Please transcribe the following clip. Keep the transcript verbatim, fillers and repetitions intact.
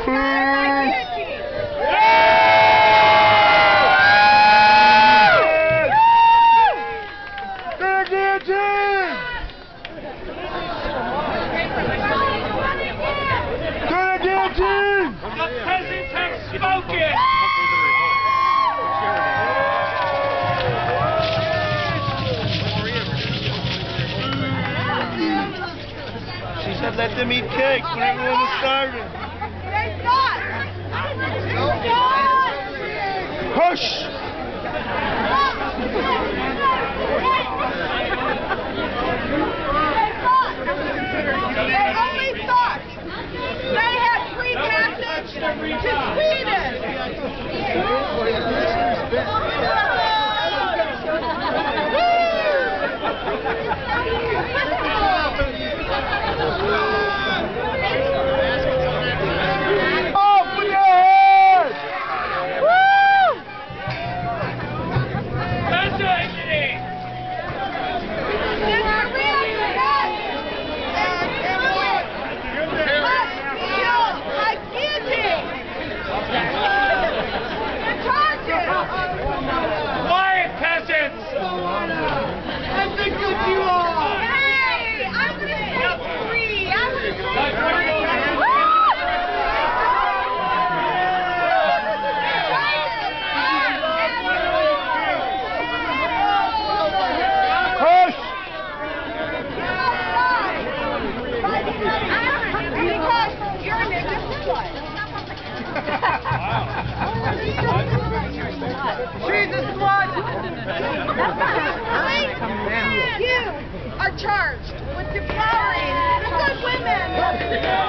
The peasants have spoken! She said let them eat cake when everyone was starving. They thought! Hush! They only thought they had free passage to Sweden! Jesus one! You are charged with devouring the good women!